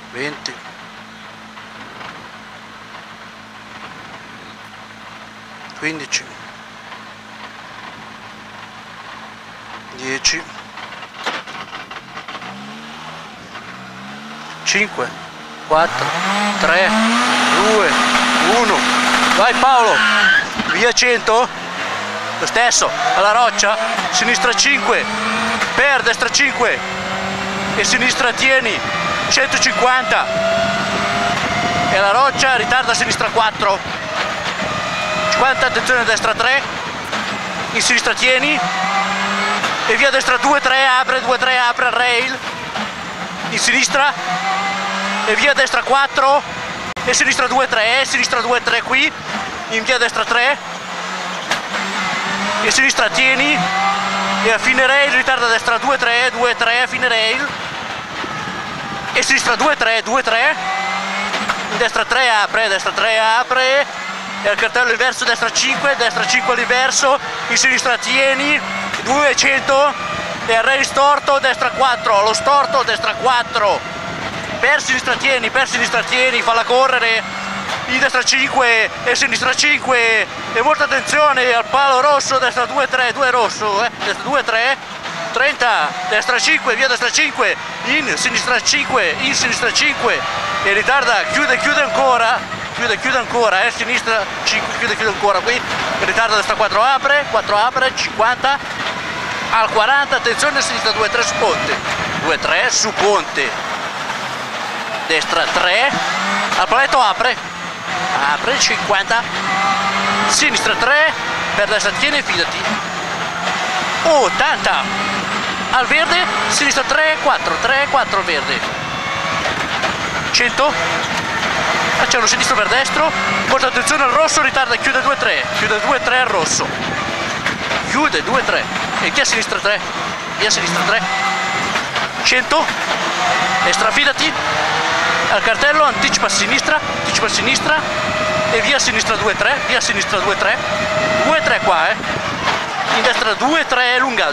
20, 15, 10, 5, 4, 3, 2, 1, vai Paolo, via 100, lo stesso, alla roccia, sinistra 5, per destra 5 e sinistra tieni, 150, e alla roccia, ritarda a sinistra 4, 50, attenzione a destra 3, in sinistra tieni, e via destra 2, 3, apre, 2, 3, apre al rail, in sinistra, e via destra 4, e sinistra 2, 3, sinistra 2, 3 qui, in via destra 3, e sinistra tieni, e a fine rail, ritarda a destra 2, 3, 2, 3, a fine rail, e sinistra 2, 3, 2, 3, in destra 3 apre, e al cartello inverso destra 5 all'inverso, in sinistra tieni, 200, e al rail storto destra 4, lo storto destra 4, per sinistra tieni, falla correre, in destra 5 e sinistra 5, e molta attenzione al palo rosso, destra 2, 3, 2 rosso, destra 2, 3, 30, destra 5, via destra 5, in sinistra 5, e ritarda, chiude ancora, sinistra 5, chiude ancora qui, e ritarda destra 4 apre, 50, al 40, attenzione, sinistra 2, 3 su ponte, 2, 3 su ponte, destra 3, al paletto apre, 50, sinistra 3, per destra tieni, fidati, 80, al verde, sinistra 3, 4 verde, 100, facciamo sinistro per destro, molta attenzione al rosso, ritarda, chiude 2, 3 al rosso, chiude 2, 3, e via sinistra 3, 100, e strafidati, al cartello anticipa a sinistra, e via sinistra 2, 3, 2, 3 qua, in destra 2, 3 lunga,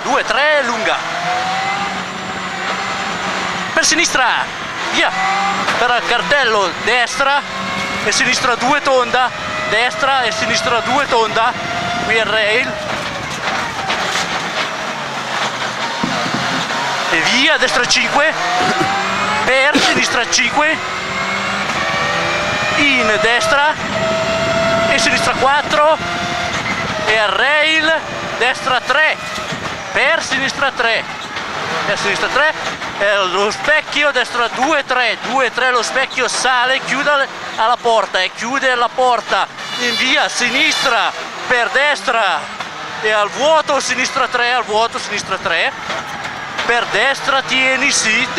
per sinistra, via, per il cartello destra e sinistra 2 tonda, destra e sinistra 2 tonda, qui al rail, e via destra 5, per sinistra 5, in destra e sinistra 4, e al rail destra 3, per sinistra 3, e lo specchio destra 2, 3, lo specchio sale, chiude alla porta e chiude la porta, in via sinistra per destra e al vuoto sinistra 3, per destra tieni sì,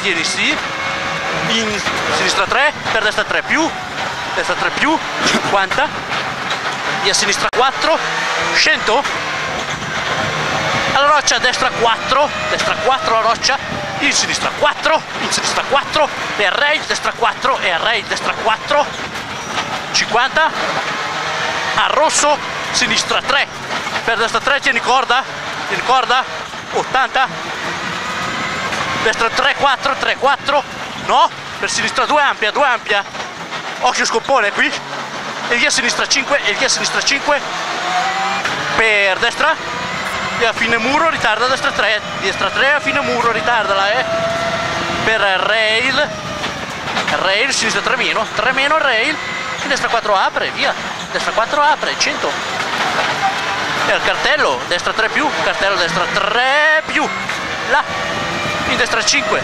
in sinistra 3, per destra 3 più, 50, via sinistra 4, 100, alla roccia destra 4 alla roccia, in sinistra 4, e al rail destra 4, 50, al rosso sinistra 3, per destra 3 tieni corda, 80, destra 3, 4, no, per sinistra 2 ampia, occhio scoppone qui, e via sinistra 5, per destra, e a fine muro ritarda destra 3, a fine muro ritardala, per rail, sinistra 3 meno al rail, in destra 4 apre, via, destra 4 apre, 100, e al cartello, destra 3 più, là, in destra 5,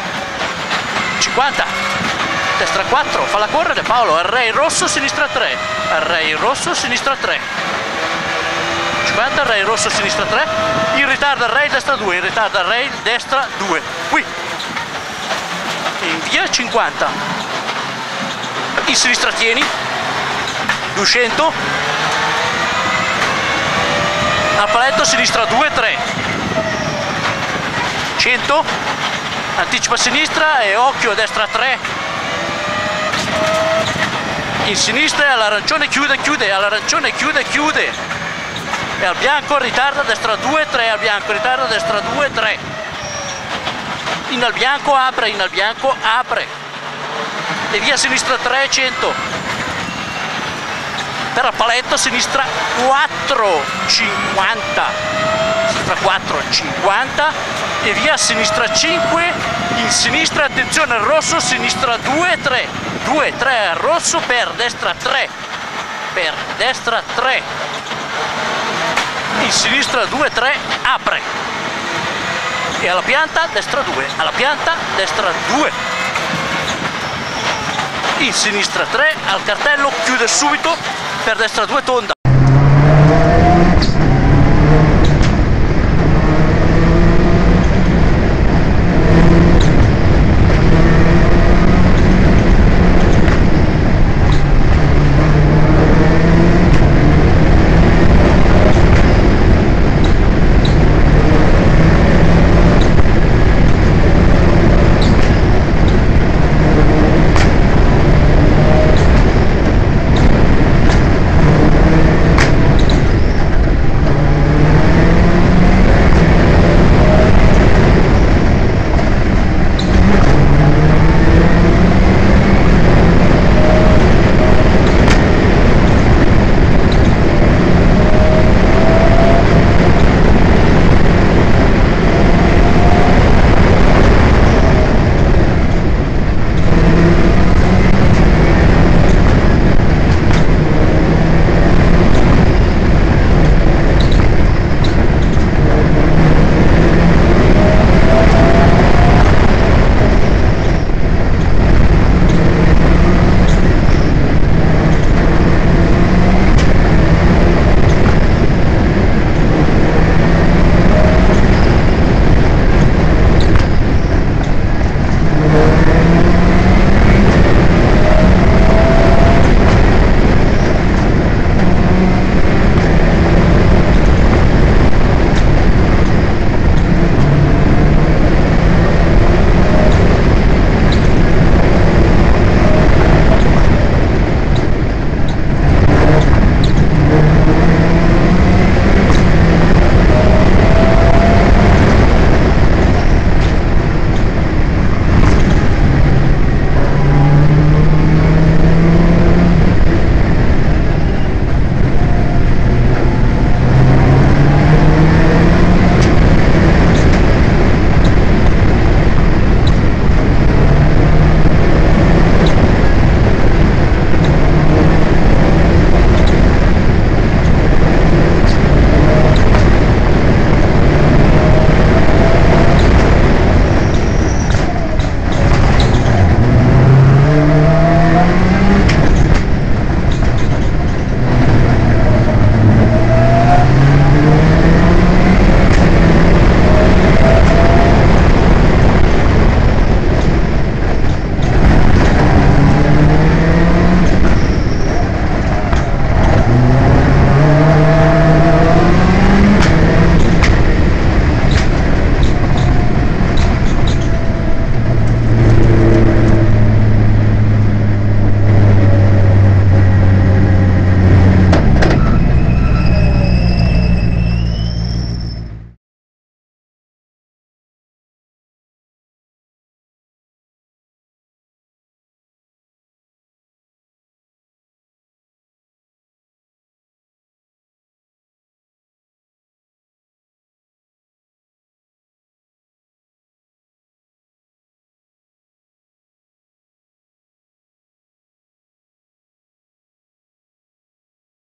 50, destra 4, falla correre Paolo, al rail rosso, sinistra 3, 50, al rail rosso, sinistra 3, in ritardo al rail destra 2, qui, in via 50, in sinistra tieni, 200, al paletto sinistra 2, 3, 100, anticipa a sinistra e occhio a destra 3, in sinistra e all'arancione chiude, e al bianco ritarda destra 2, 3, in al bianco apre, e via sinistra 3, 100, per al paletto, sinistra 4, 50, sinistra 4, 50 e via sinistra 5, in sinistra, attenzione al rosso, sinistra 2, 3, 2, 3 al rosso, per destra 3, in sinistra 2, 3, apre e alla pianta, destra 2, alla pianta, destra 2, in sinistra 3, al cartello, chiude subito, per destra 2, tonda.